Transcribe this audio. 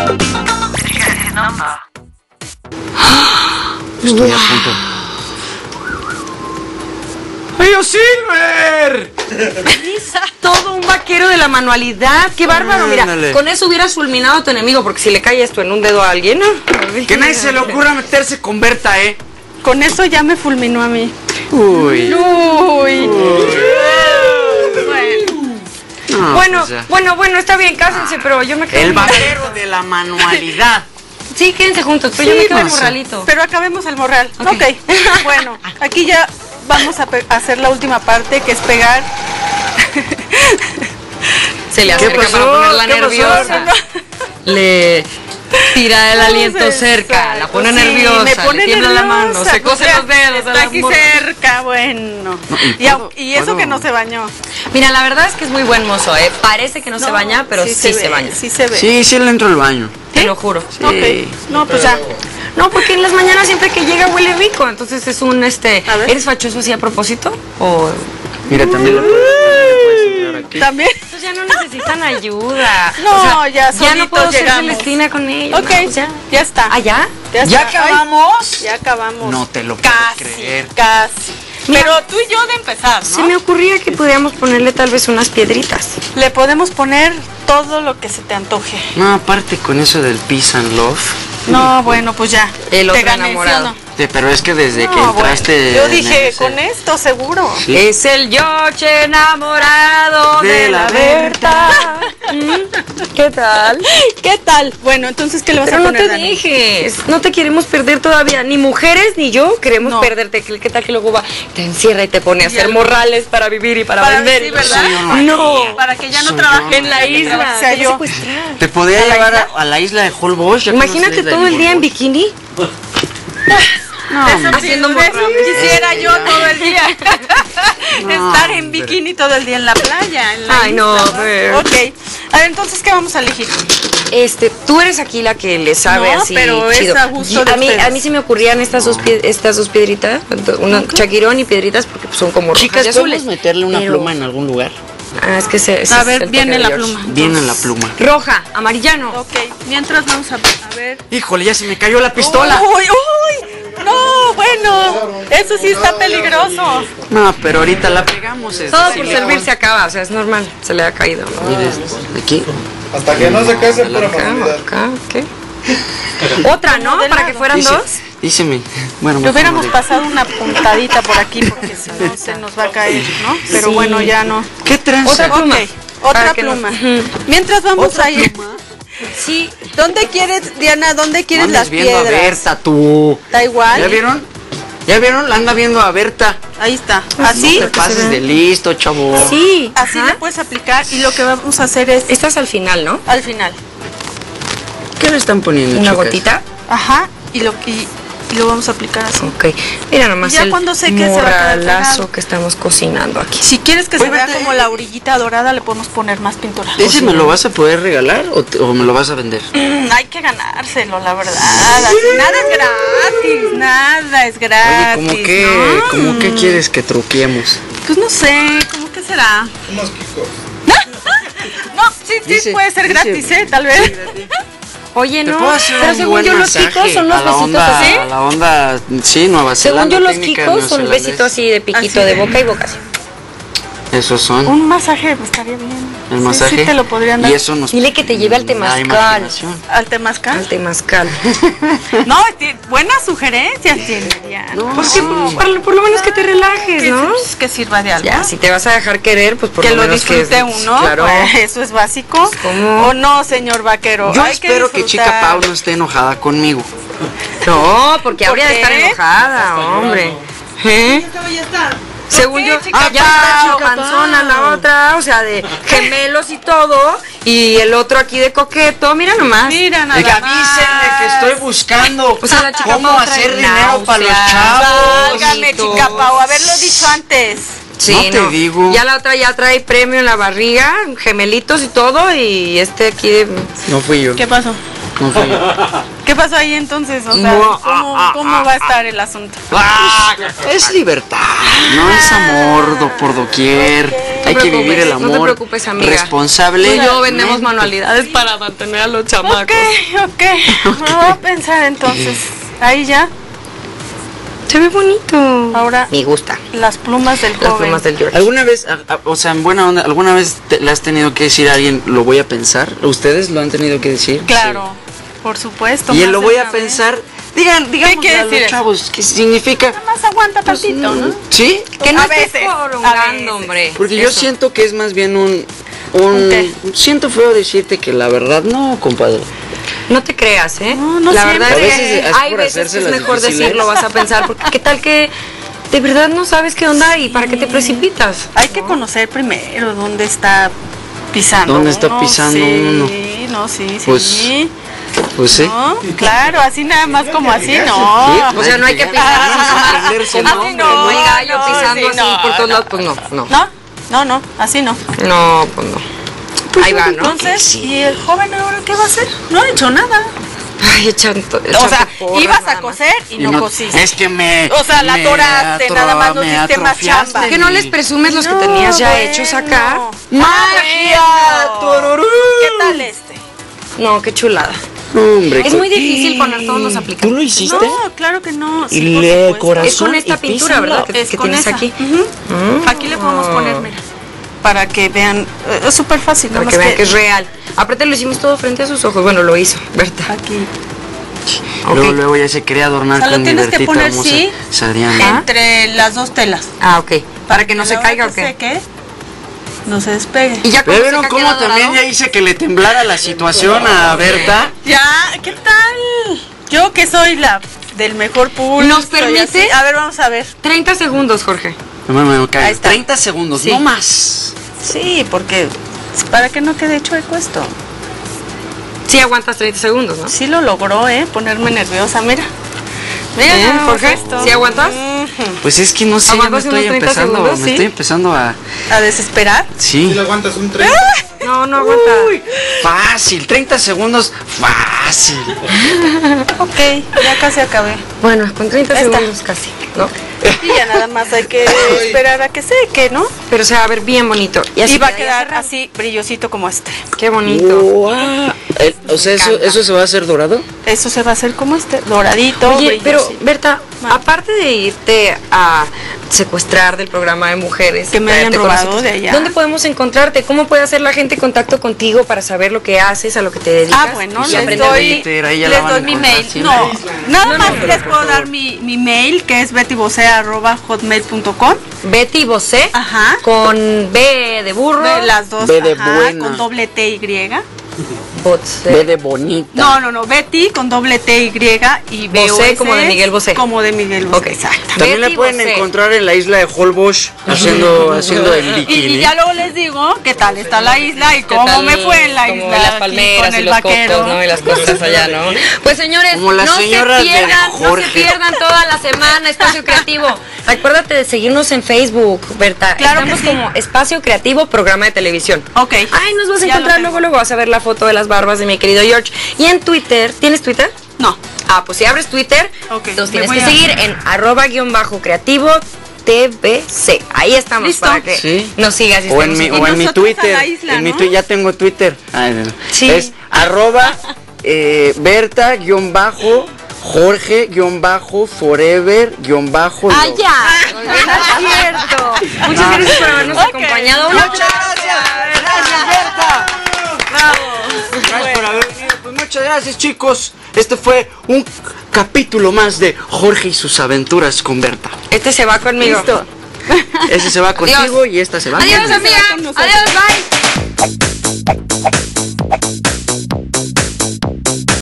Estoy a punto. ¡Ay, Silver! Es todo un vaquero de la manualidad. ¡Qué bárbaro! Mira, con eso hubieras fulminado a tu enemigo, porque si le cae esto en un dedo a alguien, ¿no? Que nadie se le ocurra meterse con Berta, ¿eh? Con eso ya me fulminó a mí. Uy. Uy. No, Bueno, pues ya. bueno, está bien, cásense, pero yo me quedo. El vaquero de la manualidad. Sí, quédense juntos, pero yo me quedo el morralito. Pero acabemos el morral. Ok. Bueno, aquí ya vamos a hacer la última parte, que es pegar. Se le ¿Qué acerca pasó? para ponerla ¿Qué pasó? nerviosa. Le tira el aliento cerca, la pone nerviosa, me pone le tiembla la mano, nerviosa, se cose pues, los dedos. está aquí cerca, bueno. Y eso que no se bañó. Mira, la verdad es que es muy buen mozo, ¿eh? Parece que no se baña, pero sí se baña. Sí se ve. Sí le entro al baño. Te lo juro. Sí. Ok. No, pues ya. No, porque en las mañanas siempre que llega huele rico, entonces es un A ver. ¿Eres fachoso así a propósito? O Mira, también le puedes entrar aquí. También. pues ya no necesitan ayuda. No, ya ya no solitos puedo ser llegamos. Celestina con ellos. Ok, no, pues ya. ya está. ¿Ah, ya? Ya ¿Ya está. Ay, acabamos? ya acabamos. No te lo puedo Casi, creer. casi. Pero tú y yo de empezar, Se ¿no? me ocurría que pudiéramos ponerle tal vez unas piedritas. Le podemos poner todo lo que se te antoje. No, aparte con eso del peace and love. No, bueno, pues ya. El te otro gané, ¿sí o enamorado. no? Pero es que desde que No, entraste... bueno, yo en dije, ese- con esto seguro. Sí. Es el Yoche enamorado de la Berta. ¿Qué tal? ¿Qué tal? Bueno, entonces, ¿qué le vas Pero a no poner, te Dani? dejes, no te queremos perder todavía, ni mujeres ni yo queremos No. perderte. ¿Qué tal que luego va, te encierra y te pone a hacer morrales para vivir y para vender? Sí, ¿verdad? No. Para que ya no Soy trabaje yo, en la isla. Te va a yo. secuestrar. Te podía llevar a la isla de Holbox. Imagínate todo el día en bikini. No, haciendo morrales. Quisiera yo todo el día. No, Estar en hombre. bikini todo el día en la playa. En la Ay, no, isla, Fer. Ok. A ver, entonces, ¿qué vamos a elegir? Tú eres aquí la que le sabe No, así pero es chido. a gusto Y de a mí ustedes. se me ocurrían estas dos piedritas, chaquirón y piedritas porque pues, son como rojas Chicas, y azules. ¿podemos meterle una Pero- pluma en algún lugar? Ah, es que ese A es ver, el viene toque la de George. pluma. Viene la pluma. Roja, amarillano. Ok, mientras vamos a ver. Híjole, ya se me cayó la pistola. ¡Uy, uy! No, bueno, eso sí está peligroso. No, pero ahorita la pegamos. Todo por servir se acaba, o sea, es normal, se le ha caído. ¿no? Mire, aquí. Hasta que no se case pura Acá, formalidad. acá, ¿qué? Otra, ¿no? del Para que lado. fueran Dice, dos. díceme. Bueno, Le mejor hubiéramos no pasado una puntadita por aquí porque si no se nos va a caer, ¿no? Pero Sí. bueno, ya no. digo. ¿Qué tranza? Otra pluma. Ok, otra Para que no- pluma. Mientras vamos a ir. Sí. ¿Dónde quieres, Diana? ¿Dónde No quieres andes las viendo a piedras? Berta, tú. Da igual. ¿Ya vieron? ¿Ya vieron? La anda viendo a Berta. Ahí está. No Así. te pases de listo, chavo. Sí. Así ajá. le puedes aplicar y lo que vamos a hacer es Esta es al final, ¿no? al final. ¿Qué le están poniendo, Una chicas? gotita. Ajá. Y lo vamos a aplicar así. Ok. Mira nomás Y ya el cuando seque se va a quedar morralazo pegado. que estamos cocinando aquí. Si quieres que se Pues vea vete. como la orillita dorada, le podemos poner más pintura. ¿Ese me lo vas a poder regalar o me lo vas a vender? Hay que ganárselo, la verdad. Así, nada es gratis, nada es gratis. Oye, ¿no? ¿cómo qué quieres que truquemos? Pues no sé, ¿cómo que será? Unos kikos. No, sí, Dice- puede ser dice- gratis, tal vez. Oye, Te no, puedo hacer pero un según buen yo los masaje picos son los a la besitos onda, así. a la onda, sí, Nueva Según Zelanda. yo los técnica picos son neozelandés. besitos así de piquito Así. de boca y boca así. Esos son Un masaje estaría bien. el Sí, masaje. Sí, te lo podrían dar. Y eso nos Dile que te lleve al da temazcal. imaginación. ¿Al temazcal? Al temazcal. No, buenas sugerencias tiene Diana. Porque por lo menos que te relajes, ¿no? Pues, que sirva de algo. Ya, si te vas a dejar querer, pues por que lo lo menos disfrute uno, Claro. pues, eso es básico. ¿cómo? ¿O no, señor vaquero? Yo Hay espero que Chica disfrutar. Pau no esté enojada conmigo. No, porque habría de qué? estar enojada, hombre. ¿Eh? Según yo, Chica ya Pau, está panzona la otra, o sea, de gemelos y todo, y el otro aquí de coqueto, mira nomás. Mira nada Que más. avísenme que estoy buscando O sea, la Chica cómo Pau trae hacer dinero para los náuseas. chavos. Válgame, Chica Pau, haberlo dicho antes. Sí, No te digo. Ya la otra ya trae premio en la barriga, gemelitos y todo, y este aquí de... No fui yo. ¿Qué pasó? No fui yo. ¿Qué pasó ahí entonces? O sea, ¿cómo va a estar el asunto? Es libertad, no es amor por doquier. Hay que vivir el amor. No te preocupes, amiga. Responsable. Tú y yo vendemos manualidades para mantener a los chamacos. Ok. Vamos a pensar entonces. Ahí ya. Se ve bonito. Ahora Me gusta. las plumas del Las joven. plumas del George. ¿Alguna vez, o sea, en buena onda, alguna vez le has tenido que decir a alguien, lo voy a pensar? ¿Ustedes lo han tenido que decir? Claro, por supuesto. Sí. Y más él lo de voy una a vez. pensar. Digamos quiere a los decir? chavos, ¿qué significa? Nada más aguanta tantito, ¿no? ¿Sí? Que no A estés veces, a prolongando, veces. hombre. Porque yo Eso. siento que es más bien un qué? siento feo decirte que la verdad no, compadre. No te creas, ¿eh? No la siempre. verdad A es veces que es hay por veces que es hacérselas mejor difíciles. decirlo, vas a pensar, porque qué tal que de verdad no sabes qué onda y para qué te precipitas. Hay que conocer primero dónde está pisando. ¿Dónde está uno. pisando sí, uno? No, sí. Pues sí. ¿No? Claro, así nada más como así, no. O sea, no hay que pisar Aprenderse, como ¿no? así como el gallo no, pisando sí, así no, por todos no. lados, pues no. No, así no. No, pues no. Ahí va, ¿no? Entonces, ¿y el joven ahora qué va a hacer? No ha hecho nada. Ay, echando. O sea, ibas a coser y no cosiste. Es que me. O sea, la me atoraste, nada más no me hiciste más atrofiaste. chamba. ¿Por qué no les presumes los que tenías ya hechos acá? ¡Magia! ¡Tururú! ¿Qué tal este? No, qué chulada. Hombre, Es muy difícil poner todos los aplicativos. ¿Tú lo hiciste? No, claro que no. Sí, Y por le supuesto. corazón. Es con esta y pintura, písalo. ¿verdad? Es Que con tienes esa. aquí. Ujú. Aquí le podemos poner, mira, para que vean. Es súper fácil, Para nada que más vean que es real. Aparte lo hicimos todo frente a sus ojos. Bueno, lo hizo, Berta. aquí. Luego ya se quería adornar O sea, lo con mi tienes que Bertita poner, hermosa. sí, Sariana. entre las dos telas. Ah, ok. Para que no se A la hora caiga o que qué. seque, no se despegue. Y ya ¿Pero cuando vieron seca cómo queda también dorado? ya hice que le temblara la situación a Berta? Ya, ¿qué tal? Yo que soy la del mejor pulso. ¿Nos y permite? así. A ver, vamos a ver. 30 segundos, Jorge. Me cae. Ahí está. 30 segundos, Sí. no más. Sí, porque para que no quede chueco esto. Sí aguantas 30 segundos, ¿no? Sí lo logró, ponerme nerviosa, mira. Mira, ¿Eh, nada más Jorge? esto. ¿Sí aguantas? Ujú. Pues es que no sé, ya me ¿Aguantas estoy unos 30 empezando, segundos? me Sí. estoy empezando a... A desesperar. Si Sí, le aguantas un 30. No, no aguanta. fácil, 30 segundos, fácil. Ok, ya casi acabé. Bueno, con 30 Ahí está. segundos casi, ¿no? Y ya nada más hay que esperar a que seque, ¿no? Pero se va a ver bien bonito. Y va a queda quedar cerrado. así brillosito como este. Qué bonito. Wow. O sea, encanta. ¿eso se va a hacer dorado? Eso se va a hacer como este, doradito. Oye, pero brillosito. Berta, aparte de irte a secuestrar del programa de mujeres, Que me traerte hayan con robado nosotros, de allá. ¿dónde podemos encontrarte? ¿Cómo puede hacer la gente contacto contigo para saber lo que haces, a lo que te dedicas? Ah, bueno, y les aprender doy, de ti? Twitter, ahí ya la les van a doy mi encontrar mail. siempre. No, nada más les puedo dar mi mail, que es bettybosé@hotmail.com. Betty Bosé, Ajá. con B de burro, De las dos, B de ajá, buena. con doble T Y. Bosé. Ve de bonita. No, Betty con doble T Y y B Bosé, como de Miguel Bosé. Como de Miguel Bosé, Ok. exacto. También Betty la pueden Bosé. encontrar en la isla de Holbox haciendo el Y bikini. ya luego les digo qué tal está la isla y ¿Qué cómo tal? me fue en la Como isla. las aquí palmeras con y el los vaquero. cocos, ¿no? Y las cosas allá, ¿no? Pues señores, Como las no se señoras de pierdan, no se Jorge. pierdan toda la semana Espacio Creativo. Acuérdate de seguirnos en Facebook, Berta. Claro que Estamos sí. como Espacio Creativo, programa de televisión. Ok. Ay, nos vas a Ya lo encontrar tengo. luego vas a ver la foto de las barbas de mi querido George. Y en Twitter, ¿tienes Twitter? No. Ah, pues si abres Twitter, Ok, nos me tienes voy que a- seguir en @_creativo TBC. Ahí estamos ¿Listo? para que Sí. nos sigas. y O en estemos mi, aquí. o en mi nosotros Twitter. a la isla, en mi ¿no? Twitter ya tengo Twitter. Ay, no. Sí. Es @Berta_Jorge_Forever_ ¡Ah, ya! No es cierto. Muchas gracias por habernos Ok. acompañado. Muchas gracias. Gracias, Berta. Gracias por haber venido. Pues muchas gracias, chicos. Este fue un capítulo más de Jorge y sus aventuras con Berta. Este se va conmigo. Listo. Ese se va contigo y esta se va Adiós, conmigo. amiga. con nosotros. Adiós, bye.